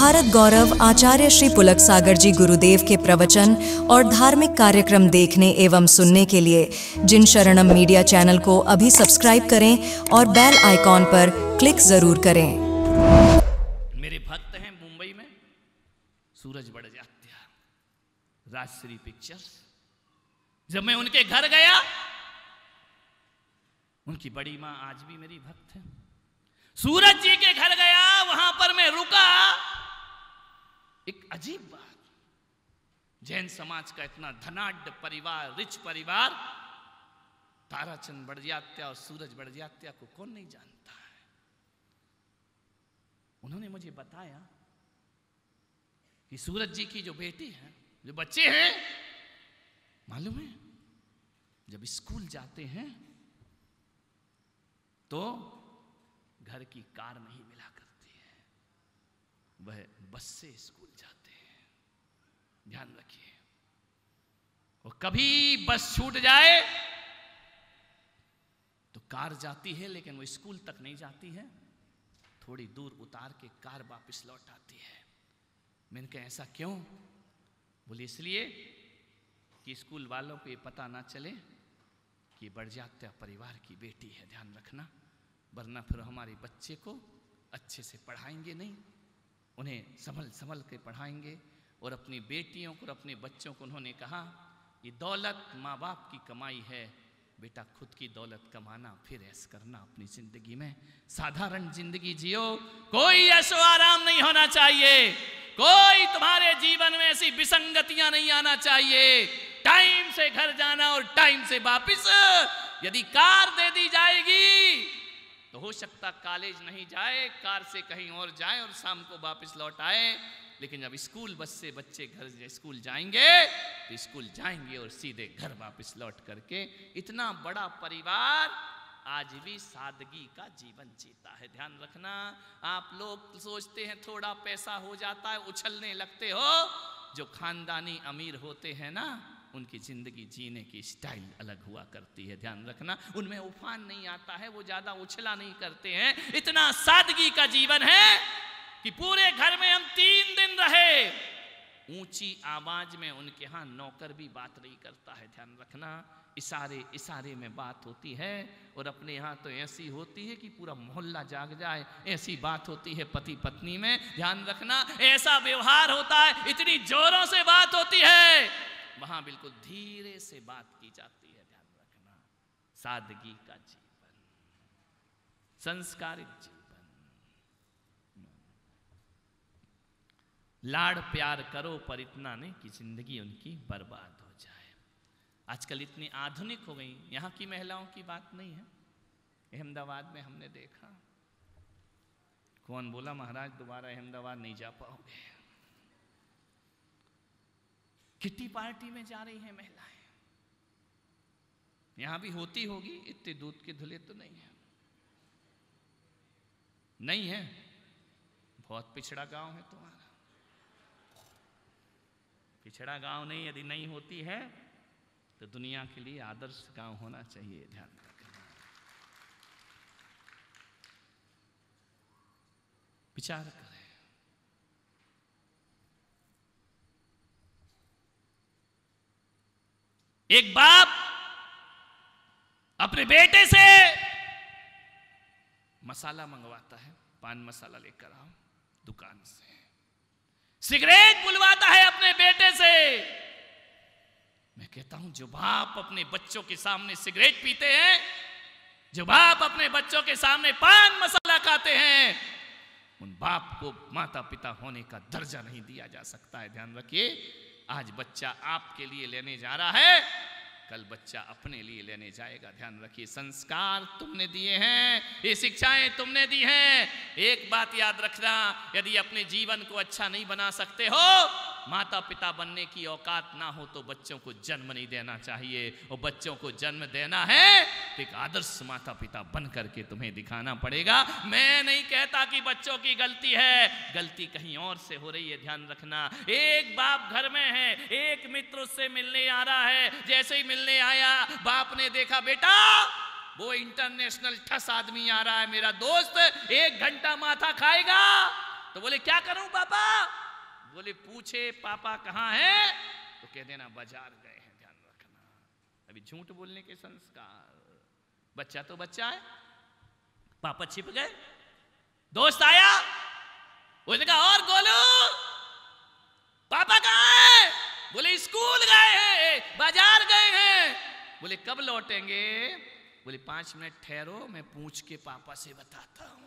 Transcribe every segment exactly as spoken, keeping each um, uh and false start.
भारत गौरव आचार्य श्री पुलक सागर जी गुरुदेव के प्रवचन और धार्मिक कार्यक्रम देखने एवं सुनने के लिए जिन शरणम मीडिया चैनल को अभी सब्सक्राइब करें और बेल आइकॉन पर क्लिक जरूर करें। मेरे भक्त हैं मुंबई में, सूरज बड़जात्या, राजश्री पिक्चर्स। जब मैं उनके घर गया, उनकी बड़ी माँ आज भी मेरी भक्त है। सूरज जी के घर गया, वहां पर मैं रुका। एक अजीब बात, जैन समाज का इतना धनाढ्य परिवार, रिच परिवार, ताराचंद बड़जात्या और सूरज बड़जात्या को कौन नहीं जानता है। उन्होंने मुझे बताया कि सूरज जी की जो बेटी है, जो बच्चे हैं, मालूम है जब स्कूल जाते हैं तो घर की कार नहीं मिला करती है, वह बस से स्कूल जाते हैं। ध्यान रखिए, और कभी बस छूट जाए तो कार जाती है, लेकिन वो स्कूल तक नहीं जाती है, थोड़ी दूर उतार के कार वापस लौट आती है। मैंने कहा ऐसा क्यों? बोले इसलिए कि स्कूल वालों को ये पता ना चले कि बड़जात्या परिवार की बेटी है। ध्यान रखना, वरना फिर हमारे बच्चे को अच्छे से पढ़ाएंगे नहीं, उन्हें संभल संभल के पढ़ाएंगे। और अपनी बेटियों को और अपने बच्चों को उन्होंने कहा, ये दौलत माँ बाप की कमाई है, बेटा खुद की दौलत कमाना, फिर ऐश करना अपनी जिंदगी में, साधारण जिंदगी जियो, कोई ऐशो आराम नहीं होना चाहिए, कोई तुम्हारे जीवन में ऐसी विसंगतियां नहीं आना चाहिए। टाइम से घर जाना और टाइम से वापिस। यदि कार दे दी जाएगी तो हो सकता कॉलेज नहीं जाए, कार से कहीं और जाए और शाम को वापस लौट आए। लेकिन जब स्कूल बस से बच्चे घर स्कूल जाएंगे तो स्कूल जाएंगे और सीधे घर वापस लौट करके। इतना बड़ा परिवार आज भी सादगी का जीवन जीता है। ध्यान रखना, आप लोग सोचते हैं थोड़ा पैसा हो जाता है उछलने लगते हो। जो खानदानी अमीर होते हैं ना, उनकी जिंदगी जीने की स्टाइल अलग हुआ करती है। ध्यान रखना, उनमें उफान नहीं आता है, वो ज्यादा उछला नहीं करते हैं। इतना सादगी का जीवन है कि पूरे घर में हम तीन दिन रहे, ऊंची आवाज में उनके यहां नौकर भी बात नहीं करता है। ध्यान रखना, इशारे इशारे में बात होती है। और अपने यहाँ तो ऐसी होती है कि पूरा मोहल्ला जाग जाए, ऐसी बात होती है पति पत्नी में। ध्यान रखना, ऐसा व्यवहार होता है, इतनी जोरों से बात होती है, वहां बिल्कुल धीरे से बात की जाती है। ध्यान रखना, सादगी का जीवन, संस्कारित जीवन, लाड़ प्यार करो पर इतना नहीं कि जिंदगी उनकी बर्बाद हो जाए। आजकल इतनी आधुनिक हो गई, यहां की महिलाओं की बात नहीं है। अहमदाबाद में हमने देखा, कौन बोला महाराज दोबारा अहमदाबाद नहीं जा पाओगे, किट्टी पार्टी में जा रही हैं महिलाएं। यहां भी होती होगी, इतने दूध के धुले तो नहीं है, नहीं है, बहुत पिछड़ा गांव है तुम्हारा, पिछड़ा गांव नहीं। यदि नहीं होती है तो दुनिया के लिए आदर्श गांव होना चाहिए। ध्यान रखना, विचार करें। एक बाप अपने बेटे से मसाला मंगवाता है, पान मसाला लेकर आओ दुकान से, सिगरेट बुलवाता है अपने बेटे से। मैं कहता हूं, जो बाप अपने बच्चों के सामने सिगरेट पीते हैं, जो बाप अपने बच्चों के सामने पान मसाला खाते हैं, उन बाप को माता पिता होने का दर्जा नहीं दिया जा सकता है। ध्यान रखिए, आज बच्चा आपके लिए लेने जा रहा है, कल बच्चा अपने लिए लेने जाएगा। ध्यान रखिए, संस्कार तुमने दिए हैं, ये शिक्षाएं तुमने दी हैं। एक बात याद रखना, यदि अपने जीवन को अच्छा नहीं बना सकते हो, माता पिता बनने की औकात ना हो, तो बच्चों को जन्म नहीं देना चाहिए। और बच्चों को जन्म देना है तो एक आदर्श माता पिता बन करके तुम्हें दिखाना पड़ेगा। मैं नहीं कहता कि बच्चों की गलती है, गलती कहीं और से हो रही है। ध्यान रखना, एक बाप घर में है, एक मित्र उससे मिलने आ रहा है, जैसे ही मिलने आया, बाप ने देखा बेटा वो इंटरनेशनल ठस आदमी आ रहा है, मेरा दोस्त, एक घंटा माथा खाएगा, तो बोले क्या करूं पापा? बोले पूछे पापा कहाँ हैं तो कह देना बाजार गए हैं। ध्यान रखना, अभी झूठ बोलने के संस्कार। बच्चा तो बच्चा है, पापा छिप गए, दोस्त आया, उसने कहा और गोलू पापा कहाँ हैं? बोले स्कूल गए हैं, बाजार गए हैं। बोले कब लौटेंगे? बोले पांच मिनट ठहरो, मैं पूछ के पापा से बताता हूं।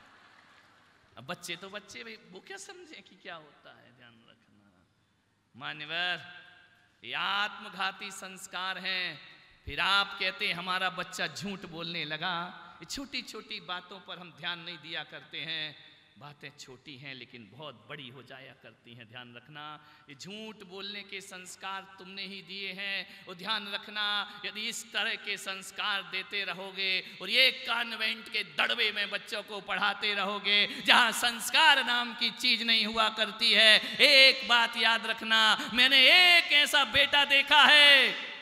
अब बच्चे तो बच्चे, भाई वो क्या समझे कि क्या होता है। ध्यान रखना मान्यवर, ये आत्मघाती संस्कार हैं। फिर आप कहते हैं हमारा बच्चा झूठ बोलने लगा। ये छोटी छोटी बातों पर हम ध्यान नहीं दिया करते हैं। बातें छोटी हैं लेकिन बहुत बड़ी हो जाया करती हैं। ध्यान रखना, ये झूठ बोलने के संस्कार तुमने ही दिए हैं। और ध्यान रखना, यदि इस तरह के संस्कार देते रहोगे और ये कॉन्वेंट के दड़बे में बच्चों को पढ़ाते रहोगे जहां संस्कार नाम की चीज नहीं हुआ करती है। एक बात याद रखना, मैंने एक ऐसा बेटा देखा है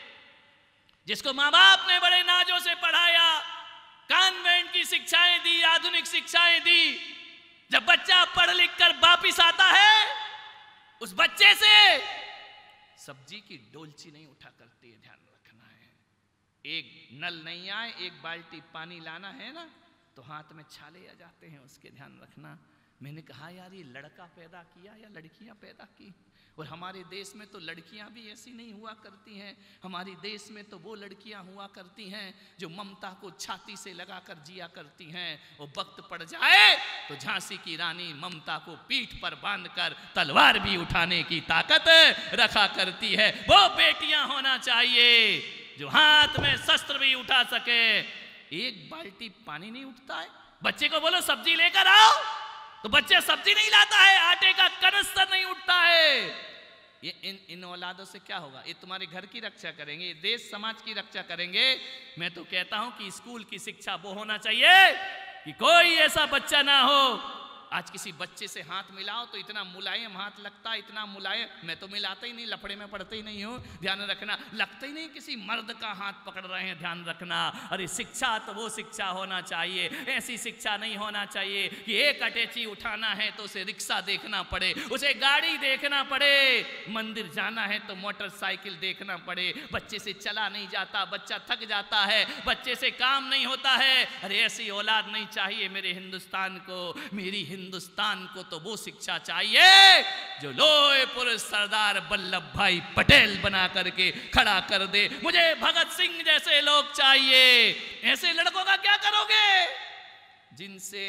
जिसको माँ बाप ने बड़े नाजों से पढ़ाया, कॉन्वेंट की शिक्षाएं दी, आधुनिक शिक्षाएं दी। जब बच्चा पढ़ लिख कर वापिस आता है, उस बच्चे से सब्जी की डोलची नहीं उठा करती है। ध्यान रखना है, एक नल नहीं आए, एक बाल्टी पानी लाना है ना, तो हाथ में छाले आ जाते हैं उसके। ध्यान रखना, मैंने कहा यार ये लड़का पैदा किया या लड़कियां पैदा की? और हमारे देश में तो लड़कियां भी ऐसी नहीं हुआ करती हैं। हमारे देश में तो वो लड़कियां हुआ करती हैं जो ममता को छाती से लगाकर जिया करती हैं। और वक्त पड़ जाए तो झांसी की रानी ममता को पीठ पर बांधकर तलवार भी उठाने की ताकत रखा करती है। वो बेटियां होना चाहिए जो हाथ में शस्त्र भी उठा सके। एक बाल्टी पानी नहीं उठता है, बच्चे को बोलो सब्जी लेकर आओ तो बच्चे सब्जी नहीं लाता है, आटे का कनस्तर नहीं उठता है। ये इन इन औलादों से क्या होगा? ये तुम्हारे घर की रक्षा करेंगे, ये देश समाज की रक्षा करेंगे। मैं तो कहता हूं कि स्कूल की शिक्षा वो होना चाहिए कि कोई ऐसा बच्चा ना हो। आज किसी बच्चे से हाथ मिलाओ तो इतना मुलायम हाथ लगता है, इतना मुलायम। मैं तो मिलाता ही नहीं, लफड़े में पड़ते ही नहीं हूँ। ध्यान रखना, लगता ही नहीं किसी मर्द का हाथ पकड़ रहे हैं। ध्यान रखना, अरे शिक्षा तो वो शिक्षा होना चाहिए, ऐसी शिक्षा नहीं होना चाहिए कि एक अटैची उठाना है तो उसे रिक्शा देखना पड़े, उसे गाड़ी देखना पड़े, मंदिर जाना है तो मोटरसाइकिल देखना पड़े। बच्चे से चला नहीं जाता, बच्चा थक जाता है, बच्चे से काम नहीं होता है। अरे ऐसी औलाद नहीं चाहिए मेरे हिंदुस्तान को। मेरी हिंदुस्तान को तो वो शिक्षा चाहिए जो लोहे पुरुष सरदार वल्लभ भाई पटेल बना करके खड़ा कर दे। मुझे भगत सिंह जैसे लोग चाहिए। ऐसे लड़कों का क्या करोगे जिनसे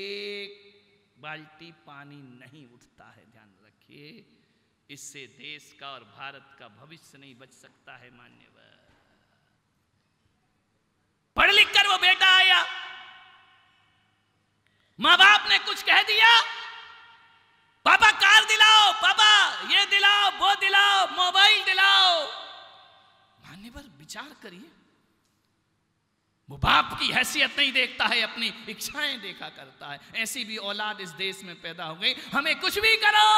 एक बाल्टी पानी नहीं उठता है? ध्यान रखिए, इससे देश का और भारत का भविष्य नहीं बच सकता है। मान्यवर, पढ़ लिख कर वो बेटा आया, माँ बाप ने कुछ कह दिया, पापा कार दिलाओ, पापा ये दिलाओ, वो दिलाओ, मोबाइल दिलाओ। मान्यवर विचार करिए, वो बाप की हैसियत नहीं देखता है, अपनी इच्छाएं देखा करता है। ऐसी भी औलाद इस देश में पैदा हो गई। हमें कुछ भी करो,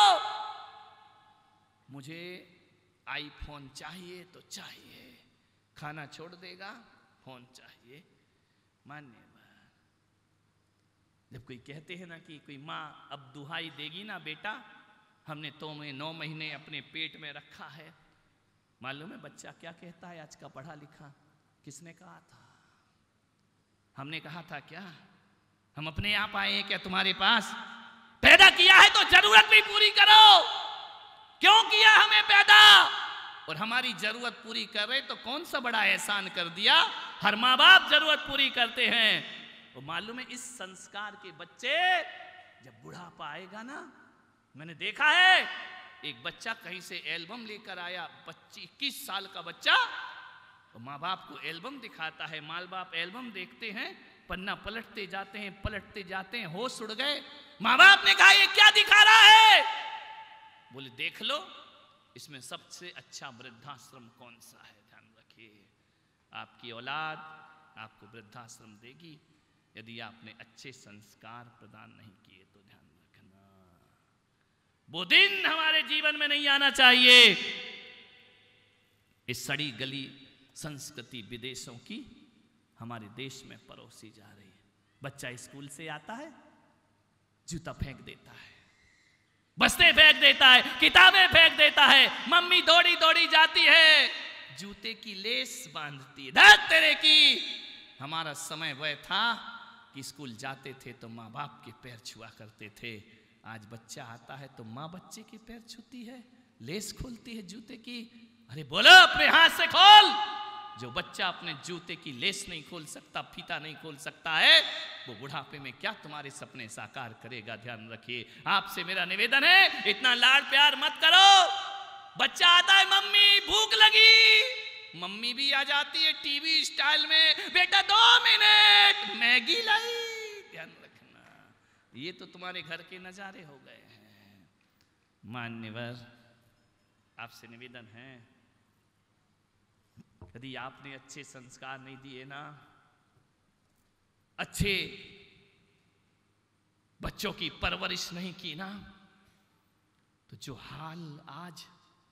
मुझे आईफोन चाहिए तो चाहिए, खाना छोड़ देगा, फोन चाहिए। मान्यवर, जब कोई कहते हैं ना कि कोई माँ अब दुहाई देगी ना बेटा, हमने तो में नौ महीने अपने पेट में रखा है। मालूम है बच्चा क्या कहता है? आज का पढ़ा लिखा, किसने कहा था? हमने कहा था क्या? हम अपने आप आए हैं क्या तुम्हारे पास? पैदा किया है तो जरूरत भी पूरी करो। क्यों किया हमें पैदा? और हमारी जरूरत पूरी कर रहे तो कौन सा बड़ा एहसान कर दिया? हर माँ बाप जरूरत पूरी करते हैं। वो मालूम है इस संस्कार के बच्चे जब बुढ़ापा आएगा ना, मैंने देखा है एक बच्चा कहीं से एल्बम लेकर आया, पच्चीस इक्कीस साल का बच्चा, तो माँ बाप को एल्बम दिखाता है। माँ बाप एल्बम देखते हैं, पन्ना पलटते जाते हैं, पलटते जाते हैं, होश उड़ गए। माँ बाप ने कहा ये क्या दिखा रहा है? बोले देख लो, इसमें सबसे अच्छा वृद्धाश्रम कौन सा है? ध्यान रखिए, आपकी औलाद आपको वृद्धाश्रम देगी यदि आपने अच्छे संस्कार प्रदान नहीं किए तो। ध्यान रखना, वो दिन हमारे जीवन में नहीं आना चाहिए। इस सड़ी गली संस्कृति विदेशों की हमारे देश में परोसी जा रही है। बच्चा स्कूल से आता है, जूता फेंक देता है, बस्ते फेंक देता है, किताबें फेंक देता है। मम्मी दौड़ी दौड़ी जाती है, जूते की लेस बांधती है। धत तेरे की। हमारा समय वह था कि स्कूल जाते थे तो माँ बाप के पैर छुआ करते थे। आज बच्चा आता है तो माँ बच्चे के पैर छूती है, लेस खोलती है जूते की। अरे बोलो, अपने हाथ से खोल। जो बच्चा अपने जूते की लेस नहीं खोल सकता, फीता नहीं खोल सकता है, वो बुढ़ापे में क्या तुम्हारे सपने साकार करेगा। ध्यान रखिए। आपसे मेरा निवेदन है, इतना लाड़ प्यार मत करो। बच्चा आता है, मम्मी भूख लगी, मम्मी भी आ जाती है टीवी स्टाइल में, बेटा दो मिनट मैगी लाई। ध्यान रखना, ये तो तुम्हारे घर के नजारे हो गए हैं। मान्यवर, आपसे निवेदन है, यदि आपने अच्छे संस्कार नहीं दिए ना, अच्छे बच्चों की परवरिश नहीं की ना, तो जो हाल आज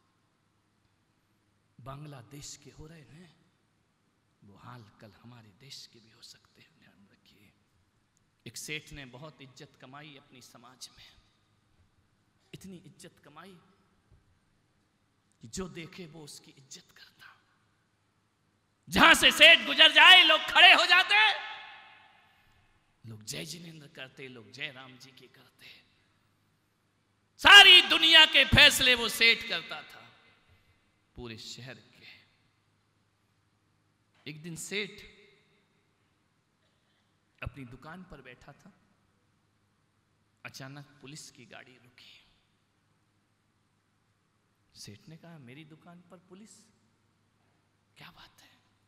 बांग्लादेश के हो रहे हैं, वो हाल कल हमारे देश के भी हो सकते हैं। ध्यान रखिए। एक सेठ ने बहुत इज्जत कमाई अपनी समाज में, इतनी इज्जत कमाई कि जो देखे वो उसकी इज्जत करता। जहां से सेठ गुजर जाए लोग खड़े हो जाते, लोग जय जिनेंद्र करते, लोग जय राम जी की करते। सारी दुनिया के फैसले वो सेठ करता था, पूरे शहर के। एक दिन सेठ अपनी दुकान पर बैठा था, अचानक पुलिस की गाड़ी रुकी। सेठ ने कहा, मेरी दुकान पर पुलिस, क्या बात है?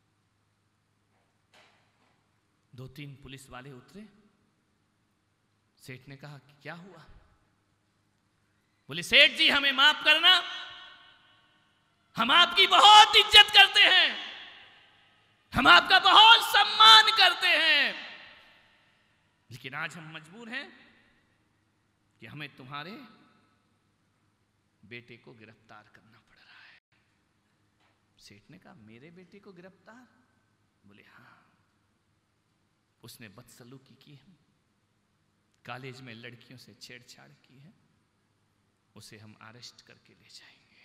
दो तीन पुलिस वाले उतरे। सेठ ने कहा कि क्या हुआ? बोले, सेठ जी हमें माफ करना, हम आपकी बहुत इज्जत करते हैं, हम आपका बहुत सम्मान करते हैं, लेकिन आज हम मजबूर हैं कि हमें तुम्हारे बेटे को गिरफ्तार करना पड़ रहा है। सेठ ने कहा, मेरे बेटे को गिरफ्तार? बोले हाँ, उसने बदसलूकी की है, कॉलेज में लड़कियों से छेड़छाड़ की है, उसे हम अरेस्ट करके ले जाएंगे।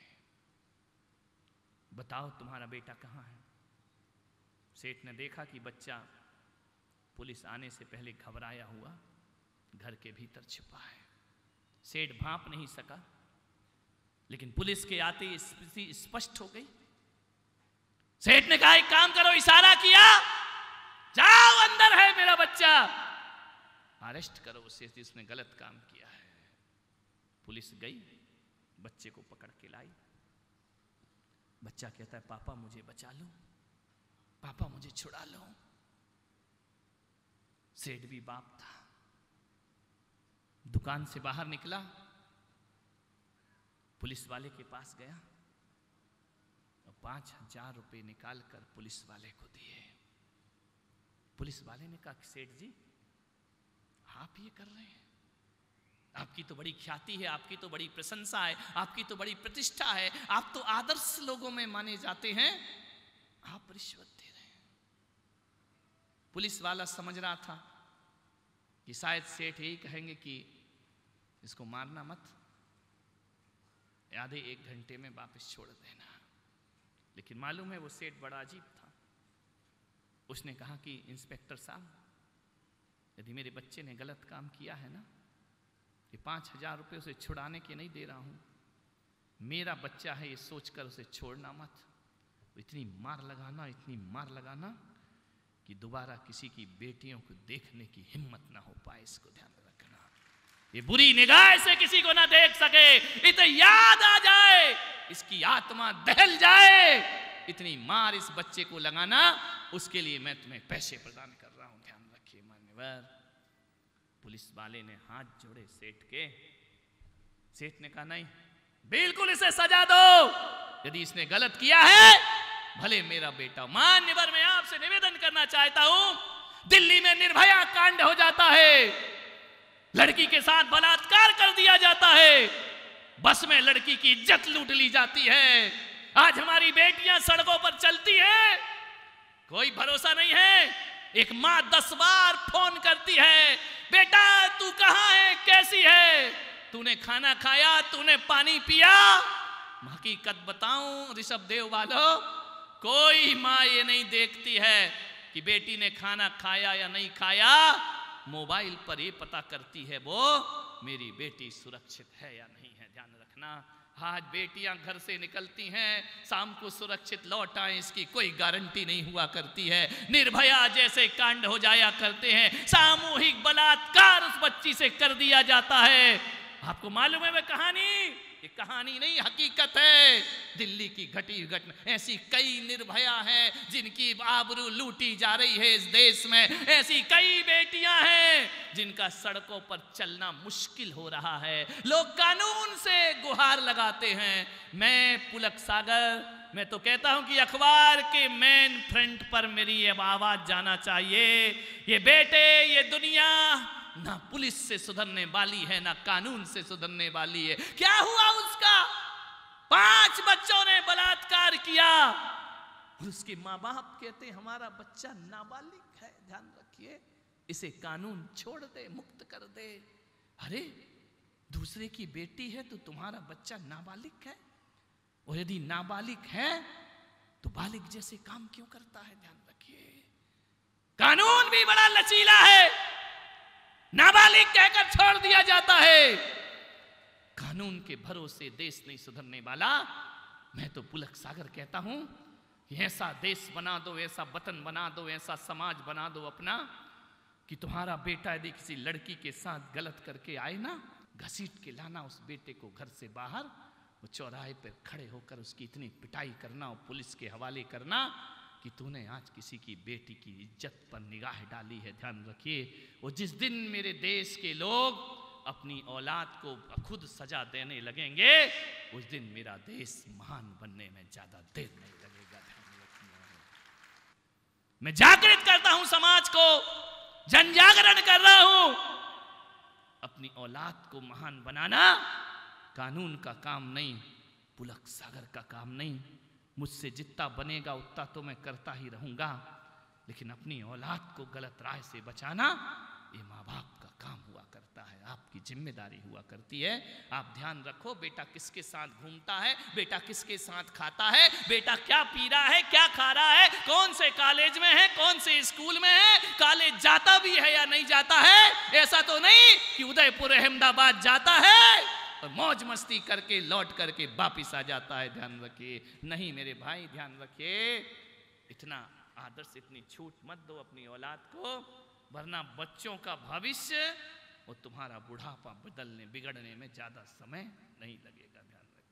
बताओ तुम्हारा बेटा कहाँ है? सेठ ने देखा कि बच्चा पुलिस आने से पहले घबराया हुआ घर के भीतर छिपा है। सेठ भांप नहीं सका, लेकिन पुलिस के आते ही स्थिति स्पष्ट हो गई। सेठ ने कहा, एक काम करो, इशारा किया, जाओ अंदर है मेरा बच्चा, अरेस्ट करो उसे, इसने गलत काम किया है। पुलिस गई, बच्चे को पकड़ के लाई। बच्चा कहता है, पापा मुझे बचा लो, पापा मुझे छुड़ा लो। सेठ भी बाप था, दुकान से बाहर निकला, पुलिस वाले के पास गया और पांच हजार रुपए निकाल कर पुलिस वाले को दिए। पुलिस वाले ने कहा, सेठ जी आप ये कर रहे हैं, आपकी तो बड़ी ख्याति है, आपकी तो बड़ी प्रशंसा है, आपकी तो बड़ी प्रतिष्ठा है, आप तो आदर्श लोगों में माने जाते हैं, आप रिश्वत दे रहे हैं। पुलिस वाला समझ रहा था कि शायद सेठ यही कहेंगे कि इसको मारना मत, आधे एक घंटे में वापस छोड़ देना। लेकिन मालूम है वो सेठ बड़ा अजीब था। उसने कहा कि इंस्पेक्टर साहब, यदि मेरे बच्चे ने गलत काम किया है ना, ये पाँच हजार रुपये उसे छुड़ाने के नहीं दे रहा हूँ, मेरा बच्चा है ये सोचकर उसे छोड़ना मत। इतनी मार लगाना, इतनी मार लगाना कि दोबारा किसी की बेटियों को देखने की हिम्मत ना हो पाए, इसको ध्यान रखना। ये बुरी निगाह से किसी को ना देख सके, इतने याद आ जाए, इसकी आत्मा दहल जाए, इतनी मार इस बच्चे को लगाना, उसके लिए मैं तुम्हें पैसे प्रदान कर रहा हूं। ध्यान रखिए मान्यवर। पुलिस वाले ने हाथ जोड़े सेठ के। सेठ ने कहा, नहीं, बिल्कुल इसे सजा दो, यदि इसने गलत किया है भले मेरा बेटा। मान्यवर, मैं आपसे निवेदन करना चाहता हूं, दिल्ली में निर्भया कांड हो जाता है, लड़की के साथ बलात्कार कर दिया जाता है, बस में लड़की की इज्जत लूट ली जाती है। आज हमारी बेटियां सड़कों पर चलती हैं, कोई भरोसा नहीं है। एक माँ दस बार फोन करती है, बेटा तू कहां है, कैसी है? तूने खाना खाया, तूने पानी पिया। हकीकत बताऊं ऋषभ देव वालों, कोई माँ ये नहीं देखती है कि बेटी ने खाना खाया या नहीं खाया। मोबाइल पर ये पता करती है वो मेरी बेटी सुरक्षित है या नहीं है। ध्यान रखना, आज बेटियां घर से निकलती हैं, शाम को सुरक्षित लौट आए इसकी कोई गारंटी नहीं हुआ करती है। निर्भया जैसे कांड हो जाया करते हैं, सामूहिक बलात्कार उस बच्ची से कर दिया जाता है। आपको मालूम है वह कहानी? ये कहानी नहीं, हकीकत है। दिल्ली की घटी घटना, ऐसी कई निर्भया हैं जिनकी आबरू लूटी जा रही है इस देश में। ऐसी कई बेटियां हैं जिनका सड़कों पर चलना मुश्किल हो रहा है। लोग कानून से गुहार लगाते हैं। मैं पुलक सागर, मैं तो कहता हूं कि अखबार के मेन फ्रंट पर मेरी ये आवाज जाना चाहिए। ये बेटे, ये दुनिया ना पुलिस से सुधरने वाली है, ना कानून से सुधरने वाली है। क्या हुआ उसका? पांच बच्चों ने बलात्कार किया और उसके माँ बाप कहते हमारा बच्चा नाबालिग है। ध्यान रखिए, इसे कानून छोड़ दे, मुक्त कर दे। अरे दूसरे की बेटी है तो तुम्हारा बच्चा नाबालिग है, और यदि नाबालिग है तो बालिग जैसे काम क्यों करता है? ध्यान रखिए, कानून भी बड़ा लचीला है। नाबालिग कहकर छोड़ दिया जाता है। कानून के भरोसे देश नहीं सुधरने वाला। मैं तो पुलक सागर कहता हूं, ऐसा देश बना दो, ऐसा वतन बना दो, ऐसा समाज बना दो अपना कि तुम्हारा बेटा यदि किसी लड़की के साथ गलत करके आए ना, घसीट के लाना उस बेटे को घर से बाहर, वो चौराहे पर खड़े होकर उसकी इतनी पिटाई करना और पुलिस के हवाले करना कि तूने आज किसी की बेटी की इज्जत पर निगाह डाली है। ध्यान रखिए, वो जिस दिन मेरे देश के लोग अपनी औलाद को खुद सजा देने लगेंगे, उस दिन मेरा देश महान बनने में ज्यादा देर नहीं लगेगा। ध्यान रखिए, मैं जागृत करता हूं समाज को, जन जागरण कर रहा हूं। अपनी औलाद को महान बनाना कानून का काम नहीं, पुलक सागर का काम नहीं। मुझसे जितना बनेगा उतना तो मैं करता ही रहूंगा, लेकिन अपनी औलाद को गलत राह से बचाना ये माँ बाप का काम हुआ करता है, आपकी जिम्मेदारी हुआ करती है। आप ध्यान रखो, बेटा किसके साथ घूमता है, बेटा किसके साथ खाता है, बेटा क्या पी रहा है, क्या खा रहा है, कौन से कॉलेज में है, कौन से स्कूल में है, कॉलेज जाता भी है या नहीं जाता है। ऐसा तो नहीं कि उदयपुर अहमदाबाद जाता है और मौज मस्ती करके लौट करके वापिस आ जाता है। ध्यान रखिए, नहीं मेरे भाई, ध्यान रखिए, इतना आदर से इतनी छूट मत दो अपनी औलाद को, वरना बच्चों का भविष्य और तुम्हारा बुढ़ापा बदलने बिगड़ने में ज्यादा समय नहीं लगेगा। ध्यान रखिए।